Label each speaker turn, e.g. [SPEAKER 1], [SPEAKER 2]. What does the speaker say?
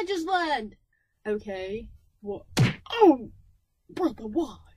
[SPEAKER 1] I just learned. Okay, what? Oh, brother, why?